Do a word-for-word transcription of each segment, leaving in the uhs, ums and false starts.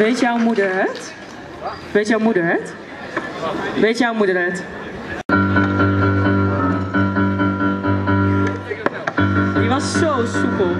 Weet jouw moeder het? Weet jouw moeder het? Weet jouw moeder het? Die was zo soepel.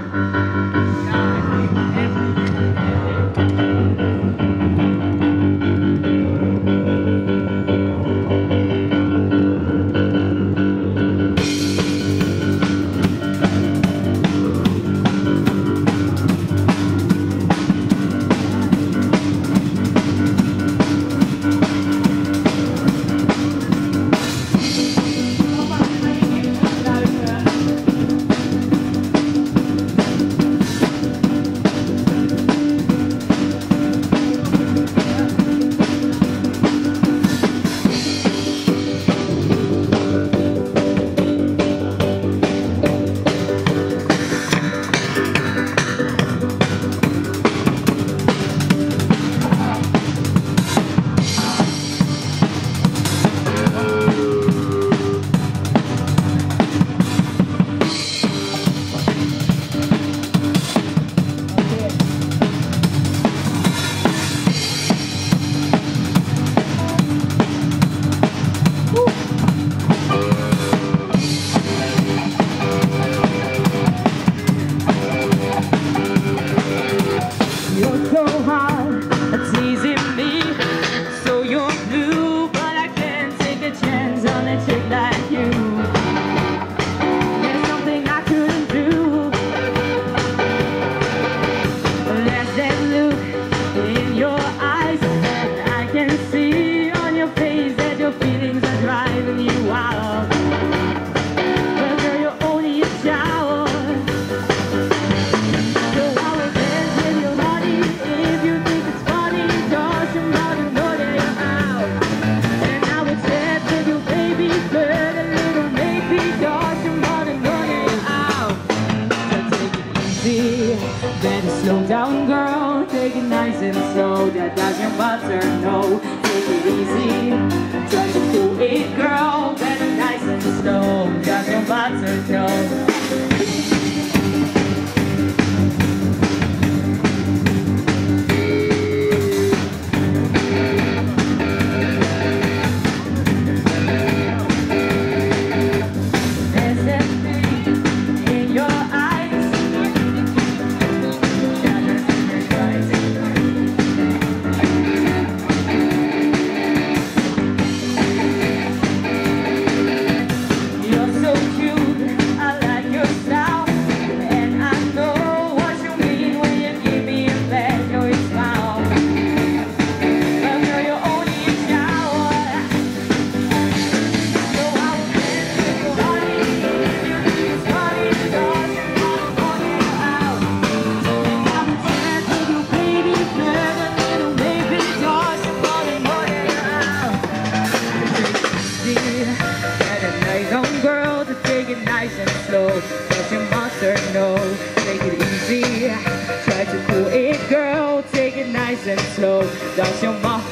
Slow down, girl, take it nice and slow. That doesn't matter, no. Take it easy, try to do it, girl. Better nice and slow, doesn't matter, no. Nice and slow, does your monster know? Take it easy, try to cool it, girl. Take it nice and slow, does your monster